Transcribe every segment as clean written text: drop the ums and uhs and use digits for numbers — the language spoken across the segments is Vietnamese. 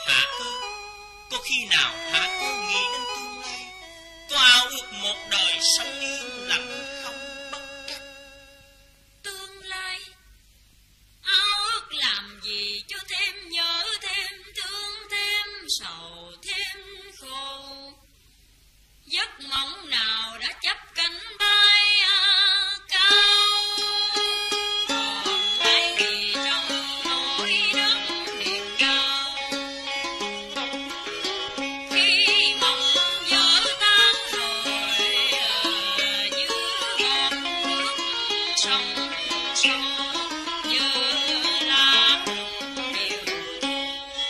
Hạ Cơ, có khi nào Hạ Cơ nghĩ đến tương lai, có ao ước một đời sống yên lặng không bất trắc? Tương lai ao ước làm gì cho thêm nhớ, thêm thương, thêm sầu, thêm khổ. Giấc mộng nào đã chấp cánh bay cao, còn lại thì trong nỗi đất niềm đau. Khi mộng vỡ tan rồi như ngọn nước sông sâu, như lá rụng điều thô.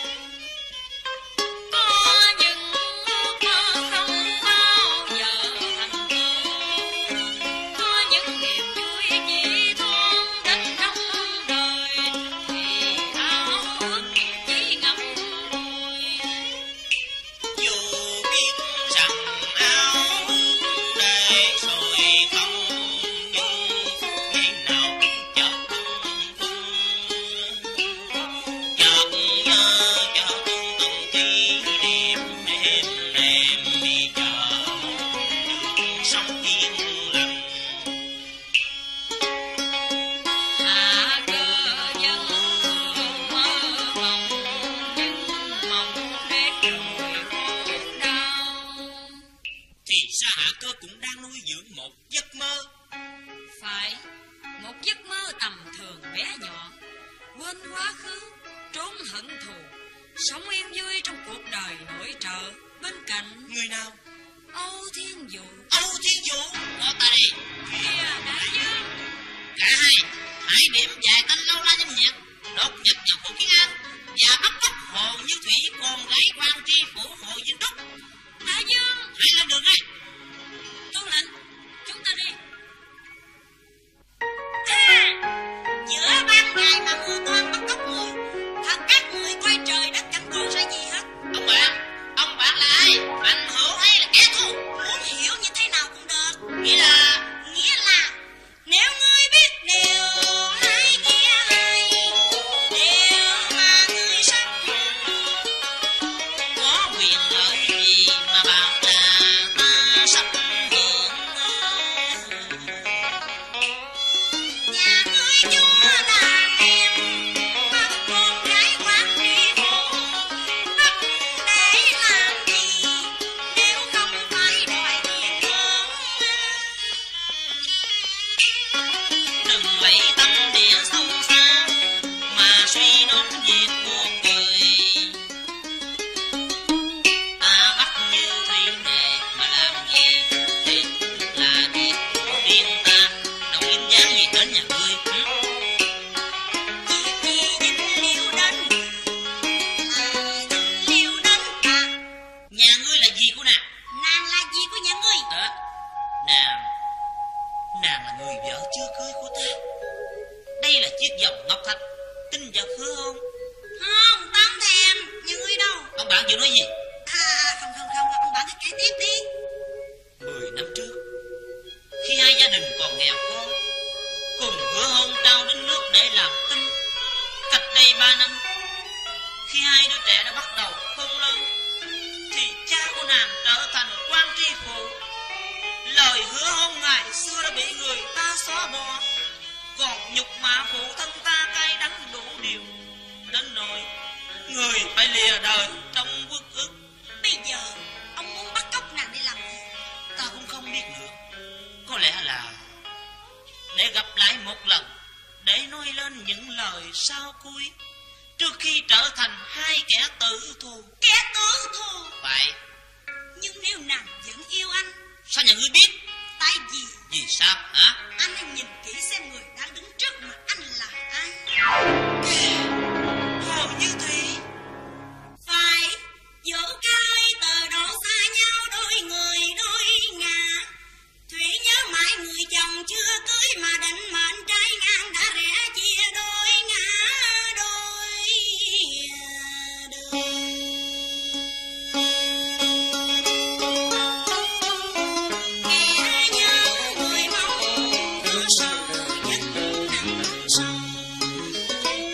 Có những ước mơ không bao giờ thành công, có những niềm vui chỉ thoáng đến trong đời, thì ao ước chỉ ngậm ngùi. Dù biết rằng ao ước để rồi không, nhưng phút giây nào cũng chợt tung chợt nhớ chợt tung kỷ niệm êm đềm đi chờ một sống yên lặng. Hạ Cơ vẫn thường mơ mộng, nhưng mộng để rồi khổ đau. Thì ra Hạ Cơ cũng đang nuôi dưỡng một giấc mơ. Phải, một giấc mơ tầm thường bé nhỏ, quên quá khứ, trốn hận thù, sống yên vui trong cuộc đời nổi trội. Bên cạnh Người nào? Âu Thiên Dụ. Âu Thiên Vũ. Có ta đi. Kìa đại dương. Cả hai hãy điểm vài tên lâu la dâm nhiệt, đột nhập vào phủ Kiến An và bắt cóc Hồ Như Thủy, con gái quan tri phủ Hồ Vinh Trúc. Đại dương. Hãy lên đường ngay. Tuân lệnh, chúng ta đi. Giữa ban ngày mà mưa toan bắt cóc người, thật các người coi trời đất chẳng còn ra gì hết. Ông bạn là ai? Mạnh hữu hay là kẻ thù? Muốn hiểu như thế nào cũng được. Nghĩa là Nếu ngươi biết điều hay kia hay, điều mà ngươi sắp có quyền lợi gì mà bảo là ta sắp hưởng. nhà ngươi chúa là em, bắt con gái quan tri phủ, bắt để làm gì nếu không phải đòi tiền thưởng. Đừng lấy tâm địa sâu xa mà suy đoán việc cuộc đời. Ta bắt Như Thủy về mà làm gì? Thiệt là thiệt của riêng ta, đâu dính dáng gì đến nhà ngươi. Vì dính liêu đến ta. Nhà ngươi là gì của nàng? Nàng là gì của nhà ngươi? Nàng là người vợ chưa cưới của ta. Đây là chiếc vòng ngọc thạch, tin vật hứa hôn. Không, ta không thèm. Nhà ngươi đâu? Ông bạn vừa nói gì? Không, ông bạn cứ kể tiếp đi. 10 năm trước, khi hai gia đình còn nghèo khó, cùng hứa hôn trao đến nước để làm tinh. Cách đây 3 năm, khi hai đứa trẻ đã bắt đầu khôn lớn, thì cha của nàng trở thành quan tri phủ. Lời hứa hôn ngày xưa đã bị người ta xóa bỏ, còn nhục mạ phụ thân ta cay đắng đủ điều, đến nỗi người phải lìa đời trong uất ức. Bây giờ ông muốn bắt cóc nàng để làm gì? Ta cũng không biết nữa. Có lẽ là để gặp lại một lần, để nói lên những lời sau cuối, trước khi trở thành hai kẻ tử thù. Kẻ tử thù? Phải. Nhưng nếu nàng vẫn yêu anh. Sao nhà ngươi biết? Tại vì Vì sao hả? anh hãy nhìn kỹ xem người đang đứng trước mặt anh là ai. Hồ Như Thủy. Phải. Dẫu cái tờ độ xa nhau đôi người đôi ngả, Thủy nhớ mãi người chồng chưa cưới mà định mệnh trái ngang đã rẽ chia đôi ngã đôi đường. Kẻ nhớ người mong thương sâu giấc nặng sâu,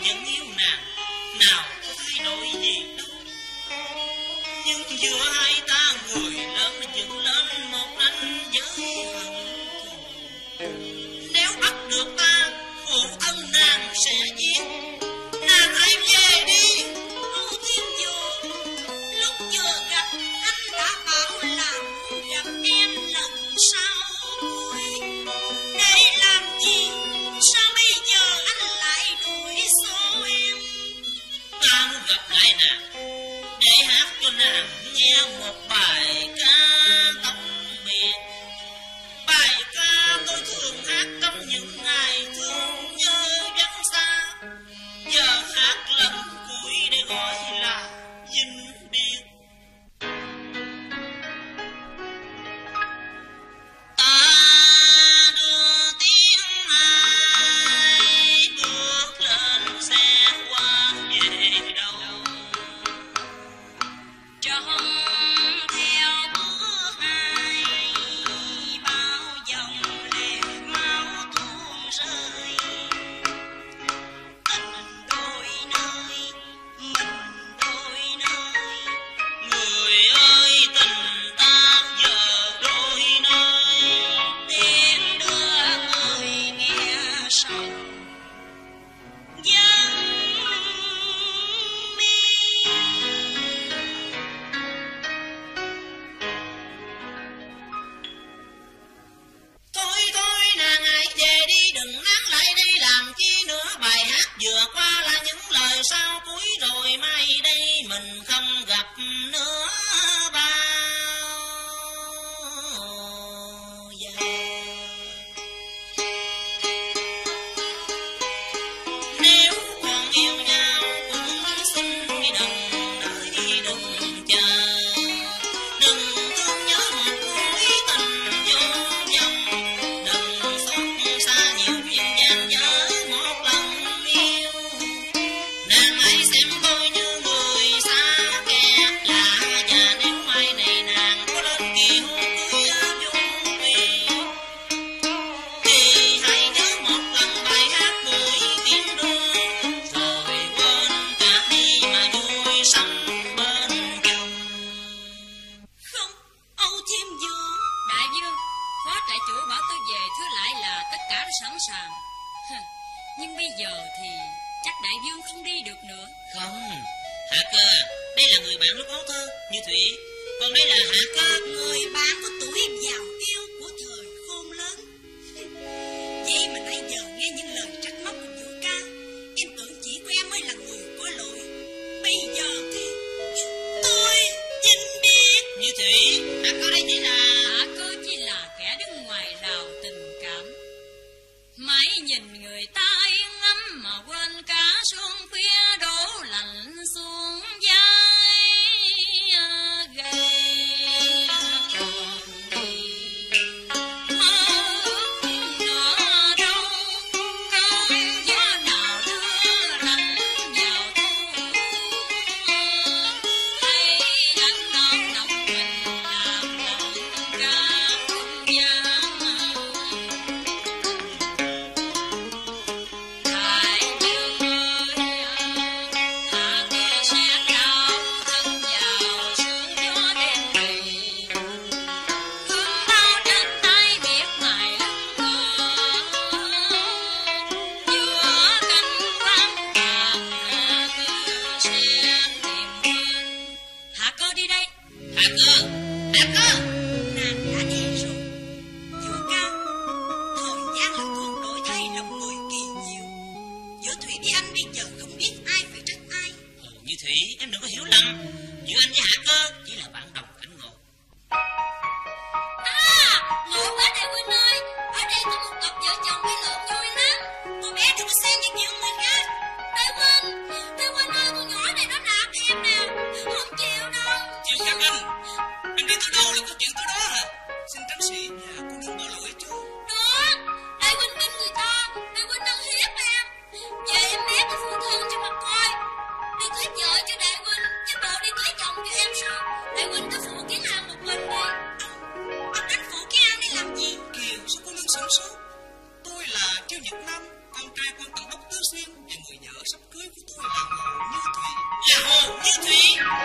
vẫn yêu nàng, nào có thay đổi gì đâu. Nhưng giữa hai ta người lớn dựng lên một ranh giới hận thù. Nếu bắt được ta, phụ thân nàng sẽ giết. Nàng hãy về đi. Âu Thiên Du, lúc vừa gặp anh đã bảo là muốn gặp em lần sau cuối. Để làm gì? Sao bây giờ anh lại đuổi số em? Ta muốn gặp lại nàng để hát cho nàng nghe một bài ca tóc biệt. Bài ca tôi thường hát trong những ngày thương nhớ vắng xa. Giờ hát lần cuối để gọi là vinh biệt. Ta đưa tiếng ai bước lên xe qua về đâu. Trong theo bước ai bao dòng lệ máu tuôn rơi. Tình đôi nơi, mình đôi nơi. Người ơi tình ta giờ đôi nơi. Tiếng đưa người nghe sầu dân mi. Thôi nàng hãy về đi, đừng nán lại đây làm chi nữa. Bài hát vừa qua là những lời sau cuối rồi, mai đây mình không gặp nữa bao giờ. Nếu còn yêu nhau cũng xin đừng đợi đừng chờ. Đừng thương nhớ một mối tình vô vọng. Đừng xót xa nhiều chuyện gian dở một lần yêu. Nàng hãy xem tôi như người xa kẻ lạ. Và nếu mai này nàng có lên kỳ hôn cưới chung thủy, thì hãy nhớ một lần bài hát mùi tiếng đưa. Rồi quên cả đi mà vui sống bên chồng. Không, Âu Thiên Du. Đại vương, phó trại chủ bảo tôi về thưa lại là tất cả đã sẵn sàng. Nhưng bây giờ thì chắc đại vương không đi được nữa. Không, Hạ Cơ à, đây là người bạn lúc ấu thơ như Thủy. Còn đây là Hạ Cơ. Người bạn có tuổi giàu yêu của thời khôn lớn. Vậy mà nãy giờ nghe những lời trách móc của Vũ Ca, em tưởng chỉ của em mới là người có lỗi. Bây giờ thì tôi vinh biết. Như Thủy, Hạ Cơ đây chỉ là... Hạ Cơ chỉ là kẻ đứng ngoài rào tình cảm. Mãi nhìn người ta yên ấm mà quên cả xuân khuya đổ lạnh xuống vai gầy. Mơ ước nở đâu, cơn gió nào đưa lạnh vào thu. Hay lạnh ngon nồng mình làm lòng ca không gian. Đại dương ơi, Hạ Cơ sẽ trao thân vào sương gió đêm này. Gươm bao trên tay biết ngài lưng cờ. Giữa cánh vắng vàng, Hạ Cơ sẽ tìm quên. Hạ Cơ đi đây. Hạ Cơ, Hạ Cơ. Nàng đã đi rồi. Vũ Ca, thời gian là thuốc đổi thay lòng người kỳ diệu. Giữa Thủy với anh bây giờ không biết ai phải trách ai. Như Thủy, em đừng có hiểu lầm. Giữa anh với Hạ Cơ chỉ là bạn đồng cảnh ngộ. Ngộ quá đại huynh ơi, ở đây có một cặp vợ chồng bị lộn vui lắm. Cô bé đừng có xen với chuyện người khác. Đại huynh ơi, con nhỏ này nó nạt em nè, không chịu đâu. Chuyện khác anh đi tới đâu là có chuyện tới đó hả? Xin tránh sĩ nhà cô đừng bỏ lỗi chú. Đó, đại huynh binh người ta, đại huynh đang hiếp em. Về em né cái phụ thân cho mà coi. Đi cưới vợ cho đại huynh, chứ bộ đi cưới chồng cho em sao? cưới của tôi là Hồ Như Thủy. Là Hồ Như Thủy.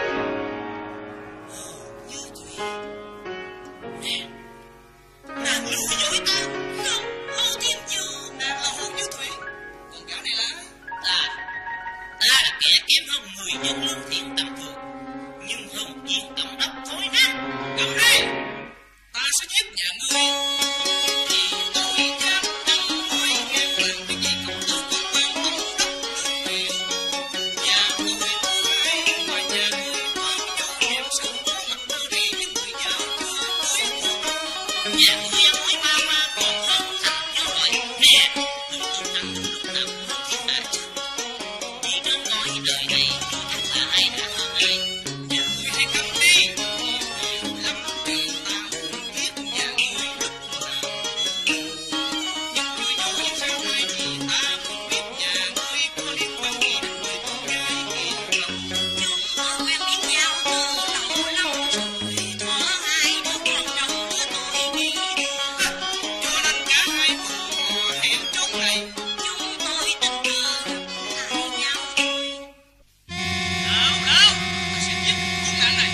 Hồ Như Thủy. Nè, nàng lừa dối ta. Không, Âu Thiên Vũ. Nàng là Hồ Như Thủy. Con gái này là Ta là kẻ kém hơn 10 nhân lương thiện tầm thường, nhưng hơn viên tổng đốc thối nát. cầm đi. Ta sẽ giết nhà ngươi. Vì tôi dám đăng hỏi ngang bằng cái gì công tử con quan tổng đốc được tiền. Nhà tôi ai ngoài nhà ngươi con chủ em sự có mặt đưa đi những người giàu chưa cưới của con. Nhà ngươi ăn nói ma ma còn hơn thằng vô rồi. Nè, đừng tưởng rằng lúc nào cũng hơn thiên hạ chứ. Đi trên cõi đời này chưa chắc là ai đã hơn ai. Nhà ngươi hãy cầm đi. Lâm trường ta muốn giết nhà ngươi lúc nào. Nhưng ngươi dối sao này thì ta không biết nhà ngươi có liên quan gì đến người con gái kia không. Chúng tôi quen biết nhau từ lâu lâu rồi. Thuở hai đứa con trong của tôi nghĩ được. Cho nên cả hai cùng hò hẹn chốn này. Chúng tôi tình cờ gặp lại nhau thôi. Nào nào, ta sẽ giết con nạn này.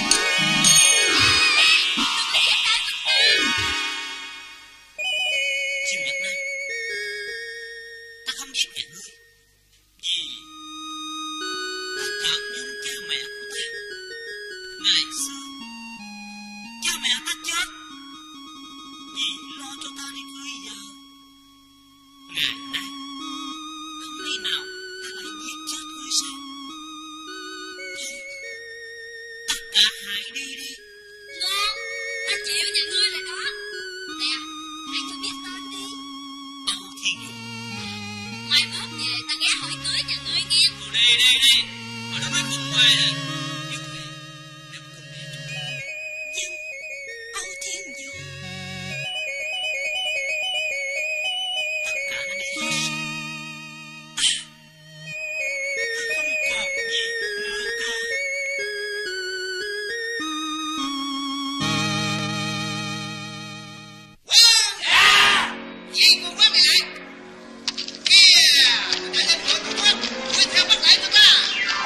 Chiều Nhật Nam, ta không giết nhà ngươi vì ta chợt nhớ cha mẹ của ta. Ngày xưa cha mẹ ta chết vì lo cho ta đi cưới vợ. Ngày nay không lý nào ta lại giết chết ngươi sao? Thôi, tất cả hãy đi đi. Ngon, ta chịu nhà ngươi rồi đó. Nè, hãy cho biết tên đi. Âu Thiên Vũ. Mai mốt về ta ghé hỏi cưới nhà ngươi nghe. Thôi đi. Mà nó nói cùng hoài à. Như thế, nếu cùng đi chúng ta. Nhưng Âu Thiên Vũ. Tất cả đã đi hết rồi. Ta không còn gì nữa cả. Gì con quát mày lại? Kìa, đã lên gọi con quát, đuổi theo bắt lại cho ta.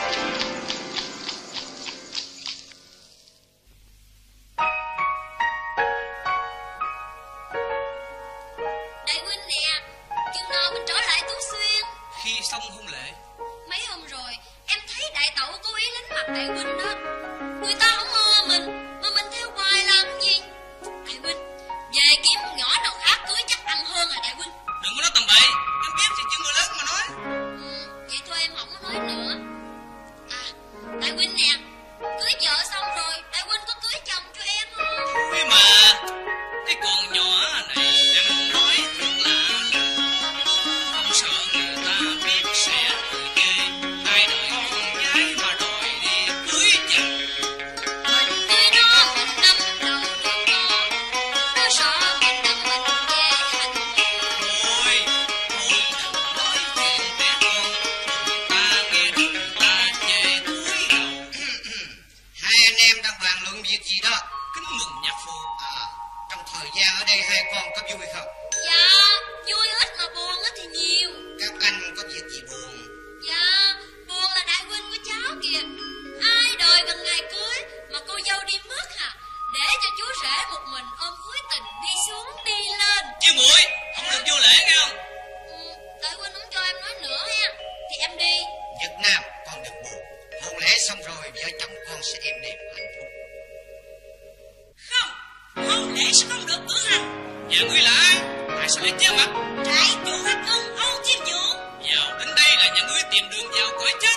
Đại huynh nè, chừng nào mình trở lại Tú Xuyên? Khi xong hôn lễ, Mấy hôm rồi, em thấy đại tẩu cố ý lánh mặt đại huynh đó. Người ta không ưa mình, mà mình theo hoài làm gì? Đại huynh, về kiếm con nhỏ nào khác cưới chắc ăn hơn à đại huynh. đừng có nói tầm bậy. Em biết thì chứ người lớn mà nói. Vậy thôi em không có nói nữa. À, đại huynh nè, cưới vợ xong rồi, đại huynh có cưới chồng cho em không? Thôi mà, cái con nhỏ này ăn nói thật lạ. Không sợ người ta biết sẽ cười ghê. Ai đợi con gái mà đòi đi cưới chồng. Mình cưới nó một năm đầu được con, nó sợ mình đừng mình về hành. Thôi, đừng nói chuyện trẻ con. Người ta nghe được người ta chê cúi đầu. Hai anh em đang bàn luận việc gì đó? Kính mừng nhạc phụ. Trong thời gian ở đây hai con có vui không? Dạ, vui ít mà buồn á thì nhiều. Các anh có việc gì buồn? Dạ, buồn là đại huynh của cháu kìa. Ai đời gần ngày cưới mà cô dâu đi mất hả? Để cho chú rể một mình ôm hối tình đi xuống đi lên. Chứ muội, không được vô lễ nghe không? Đại huynh không cho em nói nữa ha. Thì em đi. Nhật Nam, con đừng buồn. Hôn lễ xong rồi vợ chồng con sẽ êm đềm hạnh phúc. Không, hôn lễ sẽ không được cử hành. Nhà ngươi là ai? Tại sao lại che mặt? Trại chủ hắc ưng Âu Thiên Vũ. Vào đến đây là nhà ngươi tìm đường vào cõi chết.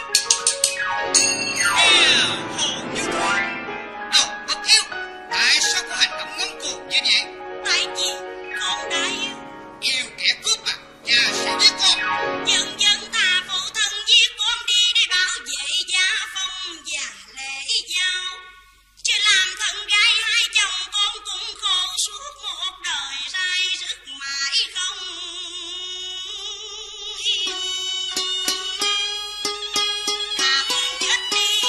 Kìa, Hồ Như Thủy. Đâu, Bất Hiếu, tại sao có hành động ngông cuồng như vậy? Tại vì con đã yêu. Yêu kẻ cướp à? Nhà sẽ giết con. Dần dần thà phụ thân giết con đi để bảo vệ gia phong và lễ giáo. Chứ làm thân gái hai chồng con cũng khổ suốt một đời rai rứt mãi không hiu. Thà con chết đi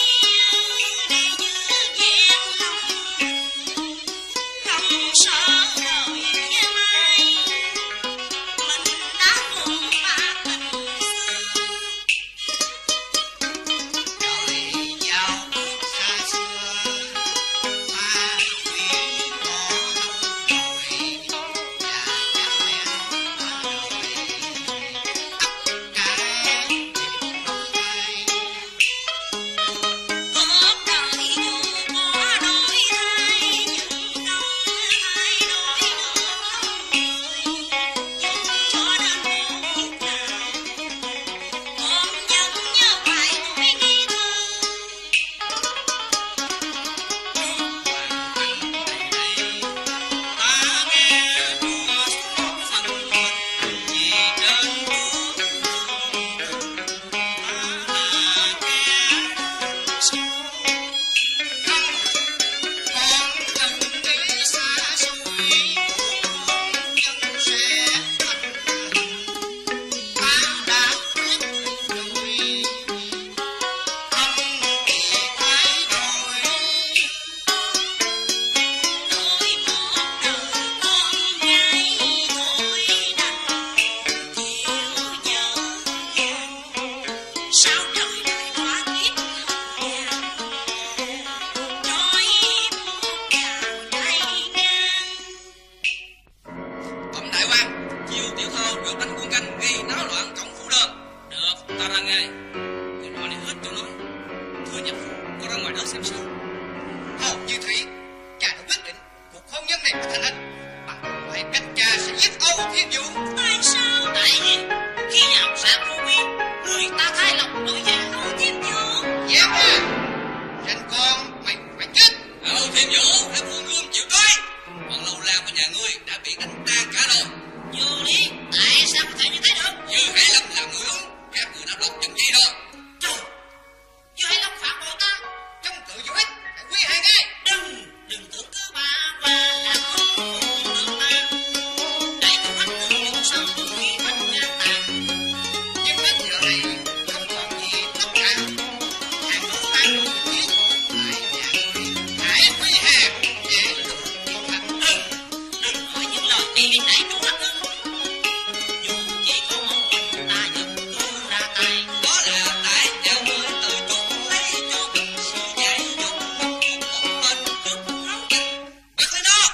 nữa xem sao. Hồ Như Thủy, cha đã quyết định cuộc hôn nhân này phải thành hình bằng mọi cách. Cha sẽ giết Âu Thiên Vũ. Tại sao? Tại vì khi vào xã Cô Quy, người ta thay lòng đổi dạ. Âu Thiên Vũ. Dám ra, ranh con mày phải chết. Âu Thiên Vũ, hãy buông gươm chịu trói. Còn lâu la của nhà ngươi đã bị đánh tan cả rồi. Vô lý, tại sao có thể như thế được? Dư Hải Lâm là người lớn, các người đã lọt chuyện gì đó. Trời, Dư Hải Long phản bội ta. Chống cự vô ích, phải quy hàng ngay. Đừng tưởng cứ ba qua là không phụ được ta. Đại chủ khách cứ dùng sau trước khi bắt ngang tàn. Nhưng đến giờ này không còn gì tất cả. Hàng thủ ban đầu chiến lại nhà người hãy quy hàng để được chiến thắng. Đừng nói những lời này đại chủ khách ư. Dù chỉ có một mình ta vẫn cứ ra tay. Đó là tại nhà ngươi tự chuốc lấy cho mình sự dạy dỗ một bên trước máu dịch. Bắt lên đó.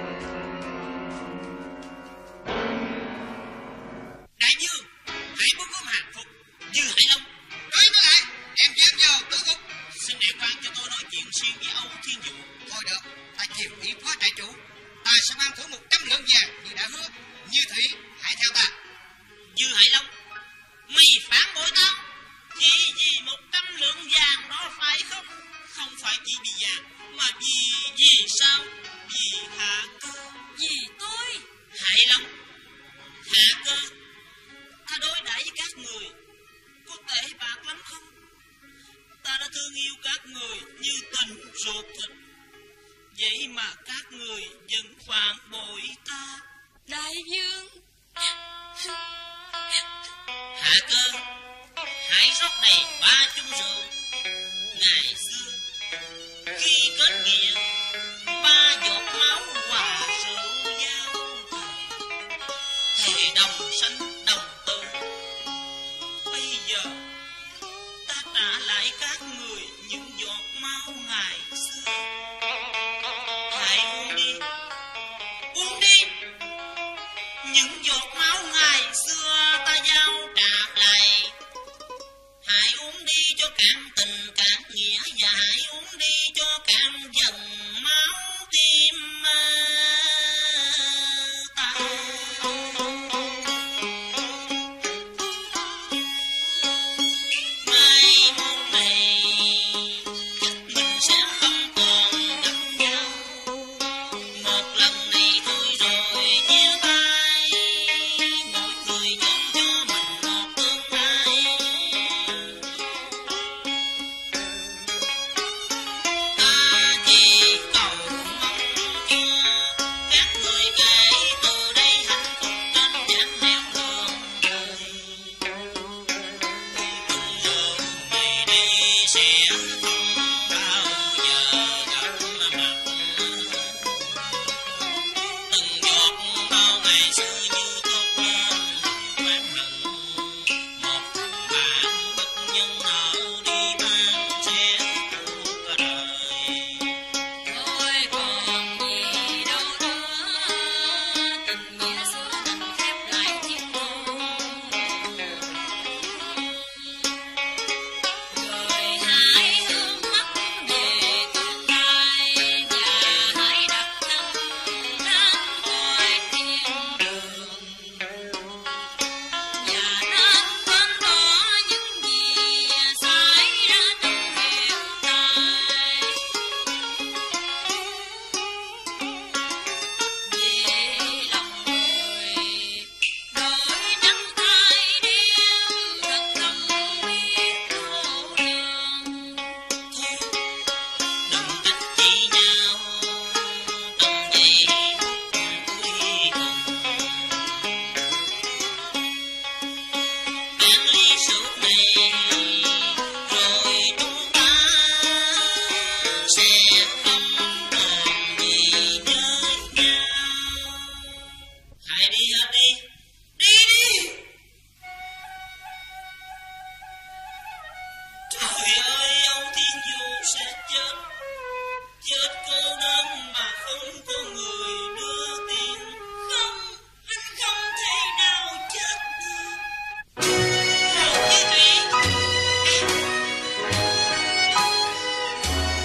Đại dương, hãy buông gươm hàng phục Dư Hải Long. Nói nó lại, đem giam vào tử ngục. Xin để khoan cho tôi nói chuyện riêng với Âu Thiên Vũ. Thôi được, ta chiều ý phó trại chủ. Ta sẽ mang thưởng 100 lượng vàng như đã hứa. Như Thủy, hãy theo ta. Dư Hải Long, mày phản bội tao chỉ vì 100 lượng vàng đó phải không? Không phải chỉ vì vàng, mà vì sao? Vì Hạ Cơ. Vì tôi. Hải Long, Hạ Cơ, ta đối đãi với các người có tệ bạc lắm không? Ta đã thương yêu các người như tình ruột thịt, vậy mà các người vẫn phản bội ta. Đại dương. Hạ Cơ, hãy rót đầy 3 chung rượu. Ngày xưa, khi kết nghĩa, 3 giọt máu hòa rượu giao thề đồng sanh đồng tử. Bây giờ, ta trả lại các người những giọt máu ngày xưa. Hãy uống đi, uống đi. Những giọt máu ngày xưa ta giao trả lại. Hãy uống đi cho cạn tình cạn nghĩa, và hãy uống đi cho cạn dần máu tim ta. Mai mốt này chắc mình sẽ không còn gặp nhau. Một lần này thôi rồi chia tay, mỗi người chọn cho mình một tương lai. Ta chỉ cầu mong cho các người kể từ đây hạnh phúc trên dáng nẻo đường đời. Từng giờ ngày đi sẽ không bao giờ gặp mặt. Từng giọt máu ngày xưa như thốt lên oán hận. Một bạn bất nhân nợ đi mang sẽ cuộc đời. Thôi còn gì đâu nữa. Tình nghĩa xưa đành khép lại chiếc hôn. Rồi hãy hướng mắt về tương lai, và hãy đặt chân đến cõi thiên đường. Và nên quên bỏ những gì xảy ra trong hiện tại. Về lòng người đổi trắng thay đen, thật không biết khổ nhường. Đừng trách chi nhau trong giây phút cuối cùng. Bén ly rượu này rồi chúng ta sẽ không còn gì với nhau. Hãy đi hết đi, đi đi. Trời ơi, Âu Thiên Vũ sẽ chết, chết cô đơn mà không có người đưa tiền. Không, anh không thể nào chết được. Hồ Như Thủy,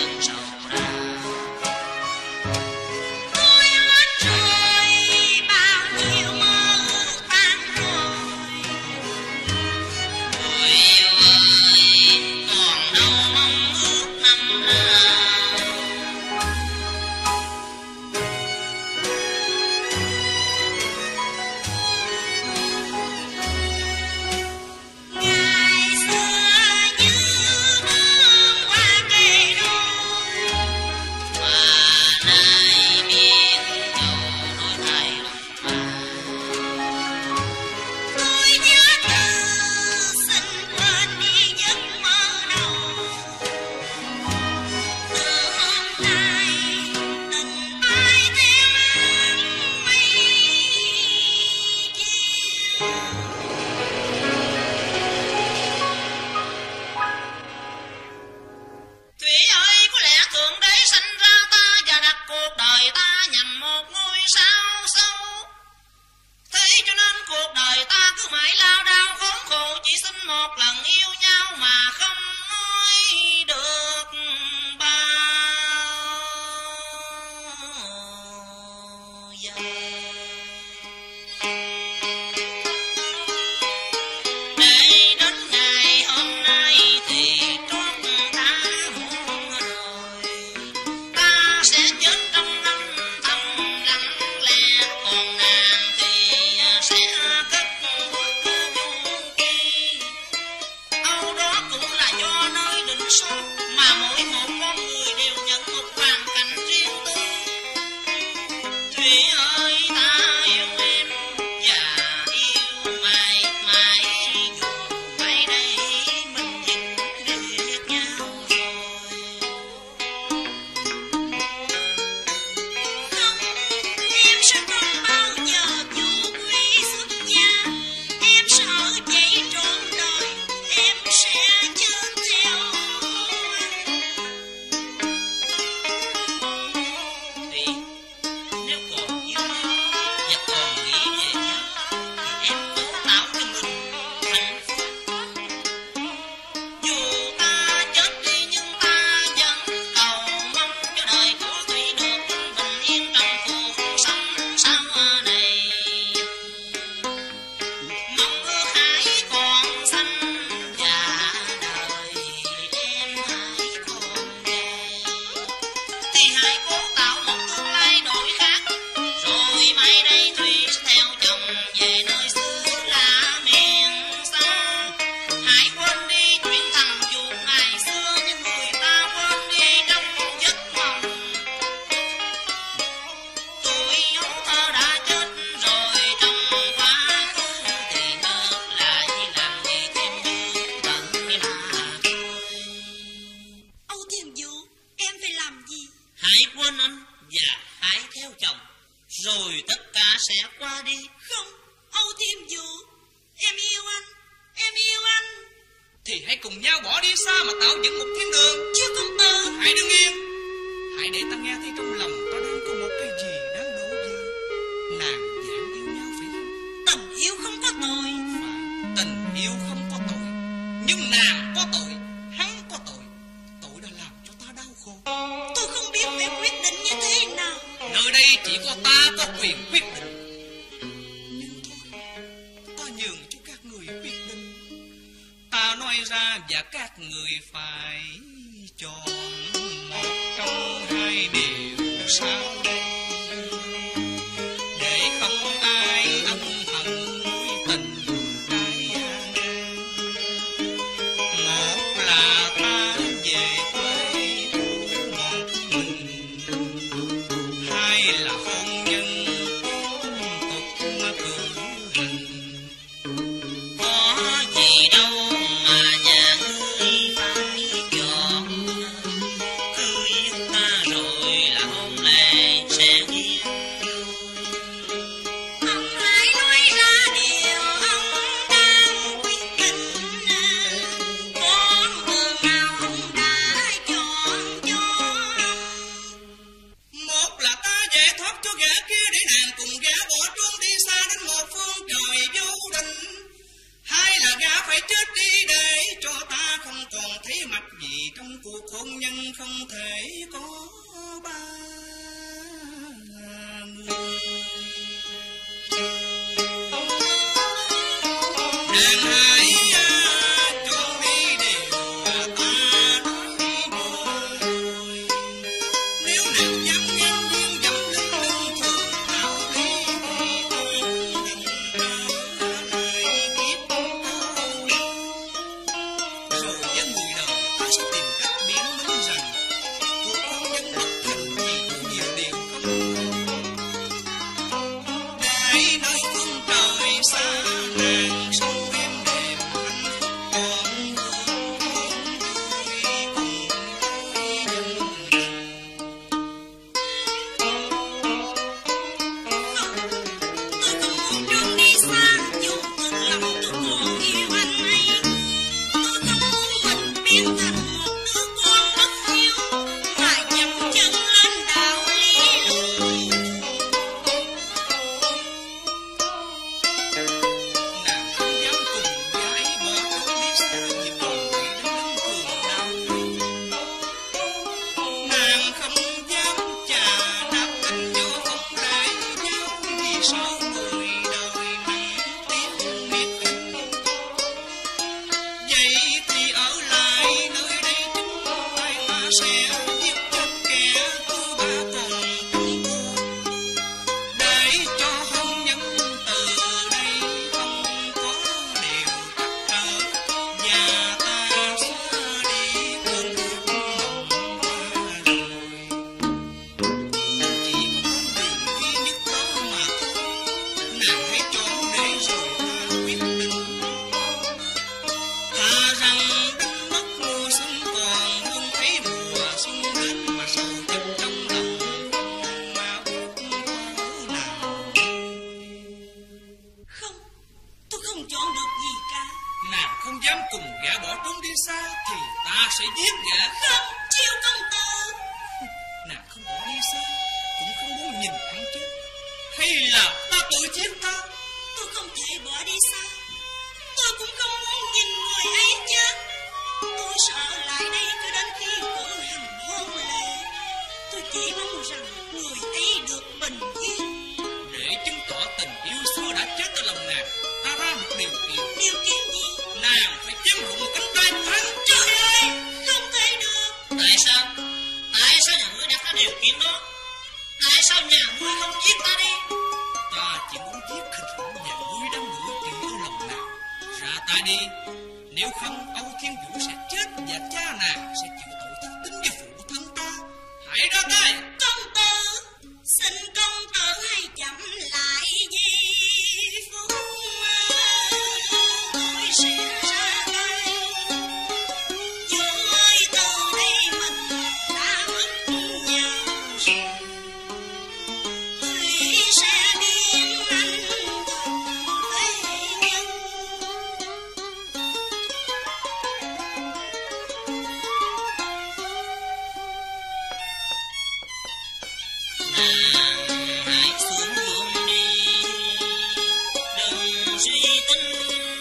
trong cuộc hôn nhân không thể nàng hãy chọn đi điều ta nói rồi. Nếu nàng dám ngang nhiên dẫm lên lưng thường đạo lý thì con đừng đời kiếp cô. Rồi với người đời ta sẽ tìm cách biến minh rằng cuộc hôn nhân bất thành vì có nhiều điều không để nơi phương trời xa nàng sống êm đềm hạnh phúc còn hương hôn vui cùng đôi nhân Tôi không muốn trốn đi xa, dù thực lòng tôi còn yêu anh ấy. Tôi không muốn mình biến thành một đứa con bất hiếu mà dậm chân lên đạo lý luân. nàng không dám cùng gái bỏ trốn đi xa vì còn nghĩ đến lưng cường đau. Nàng không dám chà đạp anh vô không để nhau vì sợ người đời nặng tiếng miệt hình. Vậy thì ở lại nơi đây chính tay ta sẽ giết chết kẻ thứ ba còn không buông, để cho hôn nhân từ đây không có điều trắc trở và ta xóa đi cơn ác mộng qua rồi. Chỉ có con đường duy nhất đó mà thôi, nàng hãy chọn để rồi ta quyết định. Thà rằng đánh mất mùa xuân còn hơn thấy mùa xuân đến mà sầu chất trong lòng không mà ước khổ nào. Không, tôi không chọn được gì cả. Nàng không dám cùng gã bỏ trốn đi xa thì ta sẽ giết gã. Không, Chiêu công tử. Nàng không bỏ đi xa cũng không muốn nhìn hắn chết, hay là ta tự giết ta? Tôi không thể bỏ đi xa. Tôi cũng không muốn nhìn người ấy chết. Tôi sợ lại đây cho đến khi cử hành hôn lễ. Tôi chỉ mong rằng người ấy được bình yên. Để chứng tỏ tình yêu xưa đã chết ở lòng nàng, ta ra một điều kiện. Điều kiện gì? Nàng phải chiếm rụng một cánh tay của hắn. Trời ơi, không thể được. Tại sao? Tại sao nhà ngươi đặt ra điều kiện đó? Tại sao nhà ngươi không giết ta đi? Ta chỉ muốn giết hình ảnh nhà ngươi đang ngự trị ở lòng nàng. Ra tay đi, nếu không Âu Thiên Vũ sẽ chết và cha nàng sẽ chịu tội thất tín với phụ thân ta. Hãy ra tay. Công tử, xin công tử hãy chậm lại giây phút. Tôi sẽ ra tay. Dù ơi từ đây mình đã mất nhau rồi. Tôi sẽ biến anh thành phế nhân. Nàng hãy xuống hôn đi, đừng suy tính.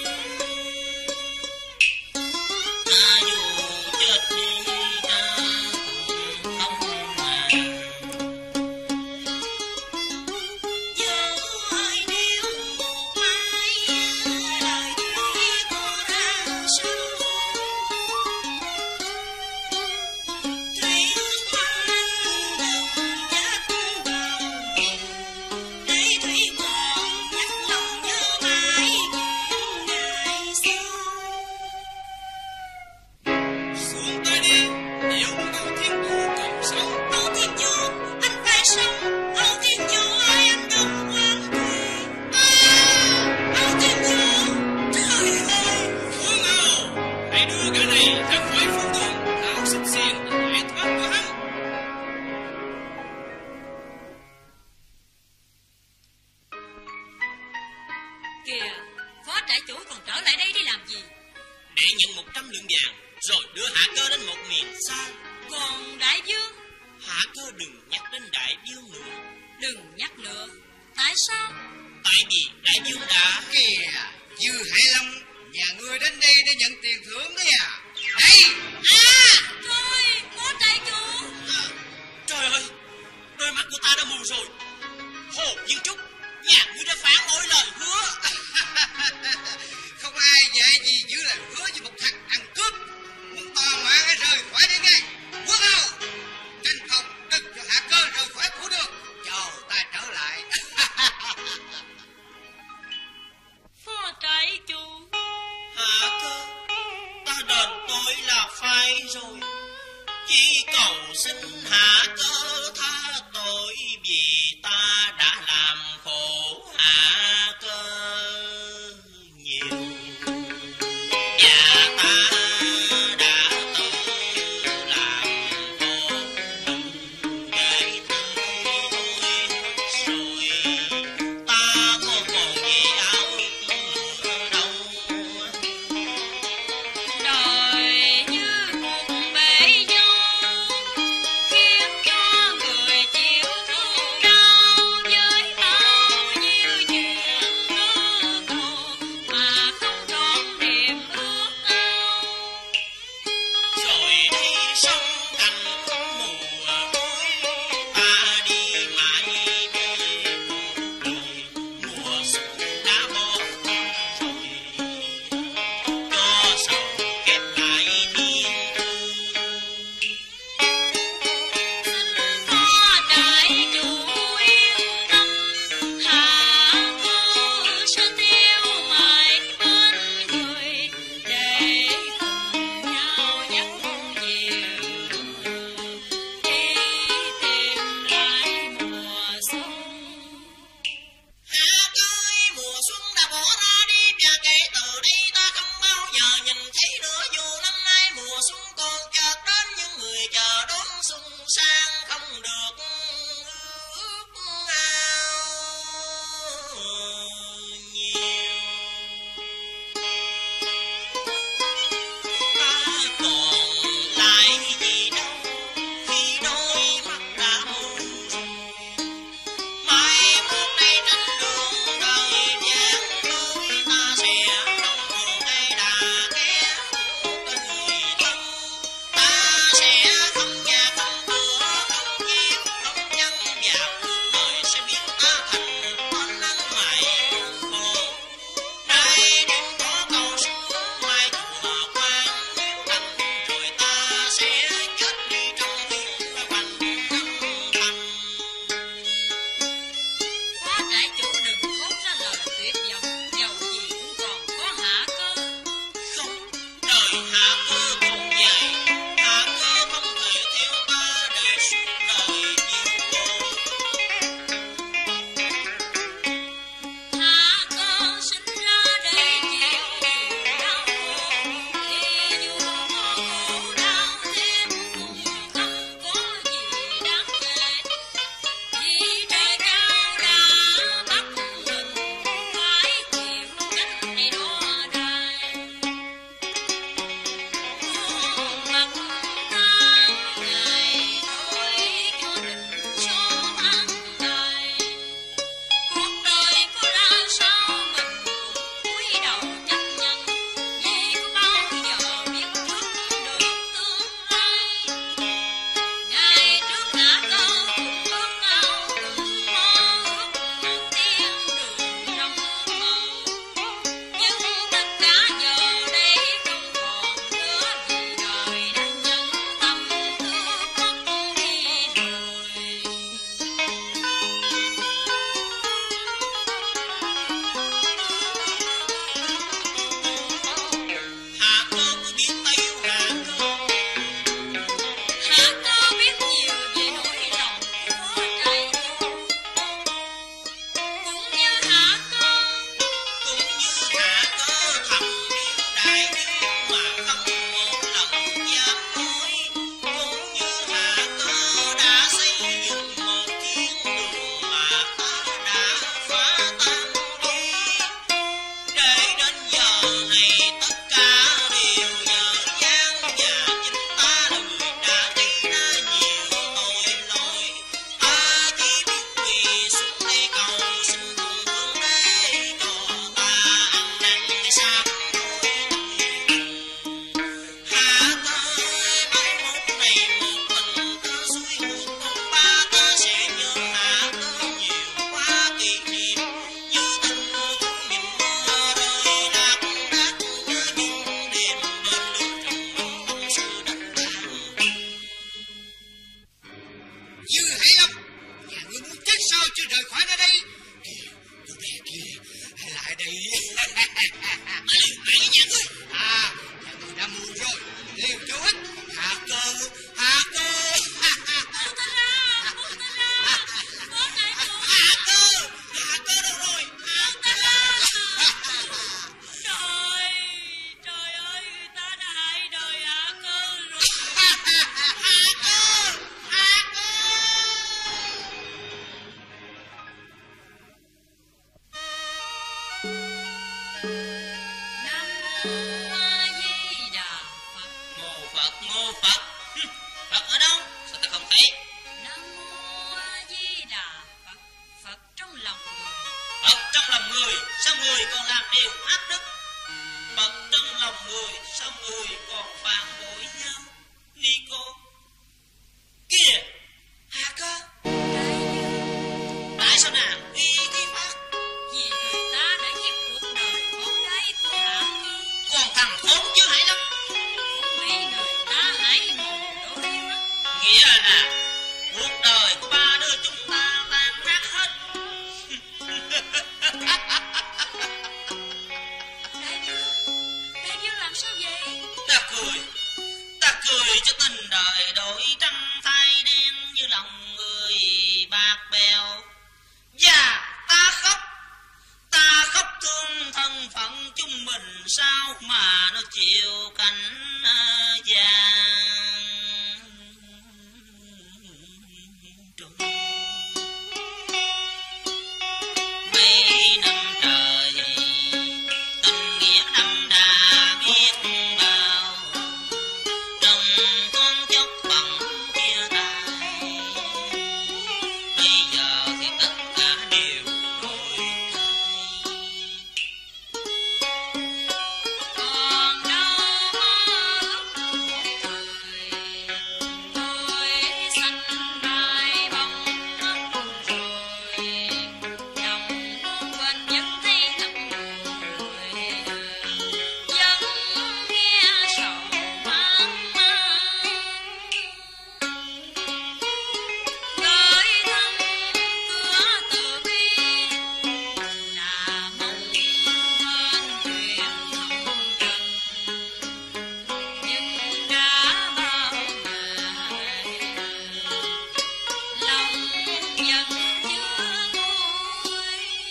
Ta dù chết đi ta cũng không màng. Dù ơi nếu một mai đời tôi có ra sao, Thủy ước mong anh đừng chết vào kiếp, để Thủy còn nhắc lòng nhớ mãi chuyện ngày xưa. Xuống tay đi, nếu Âu Thiên Vũ còn sống. Âu Thiên Vũ, anh phải sống. Âu Thiên Vũ ơi, anh đừng quên Thủy. Âu Thiên Vũ, trời ơi. Phương Âu, hãy đưa gã này ra khỏi phương đường. Tao xin xiên để thoát của hắn. Kìa, phó trại chủ còn trở lại đây đi làm gì? Để nhận 100 lượng vàng, rồi đưa Hạ Cơ đến một miền xa. Còn đại vương? Hạ Cơ đừng nhắc đến Đại Vương nữa. Đừng nhắc nữa. Tại sao? Tại vì Đại Vương đã... Kìa, Dư Hải Lâm, nhà ngươi đến đây để nhận tiền thưởng đấy à? Đây! Thôi, phó trại chủ. Trời ơi, đôi mắt của ta đã mù rồi. Hồ Viên Trúc, nhà ngươi đã phản bội lời hứa. Không ai gian không được ước ao nhiều. Ta còn lại gì đâu khi đôi mắt đã mù rồi. Mai mốt đây trên đường đời vàng đôi ta sẽ không còn cây đà ké tình người thân. Ta sẽ không nhà không cửa không chiếu không nhân và cuộc đời sẽ biến ta thành con nắng mày khổ. Đây đừng có cầu xuống mai chùa quan Nguyên Thành rồi ta sẽ chết đi trong tiếng hoành âm thanh. Phó trại chủ đừng thốt ra lời tuyệt vọng, dầu gì cũng còn có Hạ Cơ. Không, đời Hạ Cơ còn dài, Hạ Cơ không thể theo ta để suốt đời chịu khổ. Hạ Cơ sinh ra để chịu nhiều đau khổ, thì dù có khổ đau thêm cũng không có gì đáng kể. Vì trời cao đã bắt mình phải chịu cách này đó đài. Mặt tháng ngày thôi cho định số ăn đời. Cuộc đời có ra sao mình cũng cúi đầu chấp nhận, vì có bao giờ biết trước được tương lai. Ngày trước Hạ Cơ cũng ước ao cũng mơ ước một thiên đường rộng mở, nhưng tất cả giờ đây không còn nữa vì đời đã nhận tâm thương mất đi rồi. Hạ Cơ có biết ta yêu Hạ Cơ. Hạ Cơ biết nhiều về nỗi lòng của trại chủ, cũng như Hạ Cơ Thầm yêu đại dương mà không một lần dám nói. Cũng như Hạ Cơ đã xây dựng một thiên đường mà ta đã phá tan đi. Để đến giờ này tất cả đều dở dang và chính ta là người đã gây ra nhiều tội lỗi. Ta chỉ biết quỳ xuống đây cầu xin cùng Thượng Đế cho ta ăn năn sám hối. Hạ Cơ ơi, mai mốt này một mình ta suy ngược con ba, ta sẽ nhớ Hạ Cơ nhiều quá kỷ niệm như tình chúng nhìn mưa rơi lạc đác với những đêm bên đường trong tâm sự đành đàng. Dư Hải Lâm, nhà ngươi muốn chết sao chưa rời khỏi nơi đây? Kìa, cô bé kia, lại đây. Hãy nhà ngươi. Nhà ngươi đã mù rồi, liều cho hết. Hạ Cơ, Hạ Cơ. buông ta ra, phó trại chủ. Hạ Cơ đâu rồi? Buông ta ra. Trời ơi, ta đã hại đời Hạ Cơ rồi. Nam mô A Di Đà Phật. Mô Phật. Phật ở đâu? Sao ta không thấy? Nam mô A Di Đà Phật. Phật trong lòng người. Phật trong lòng người, sao người còn làm điều ác đức? Phật trong lòng người, sao người còn phản bội nhau? Ni cô. Kìa, Hạ Cơ. Tại sao nàng uy cái phát? Vì người ta đã giết cuộc đời con gái của Hạ Cơ, Còn thằng khốn chứ Hải Lâm. bị người ta hại một đôi mắt. Nghĩa là cuộc đời của ba đứa chúng ta tan nát hết. Đại vương làm sao vậy? Ta cười cho tình đời trôi. Mấy năm trời tình nghĩa đậm đà biết bao, trong thoáng chốc bỗng chia tay. Bây giờ thì tất cả đều đổi thay. Còn đâu một thời tôi xanh mai bóng mất rồi, đồng muôn quên vẫn thấy lặng người, vẫn nghe sầu mang mang. Gửi thân cửa từ bi là mong quên chuyện hồng trần, nhưng đã bao ngày lòng vẫn chưa nguôi.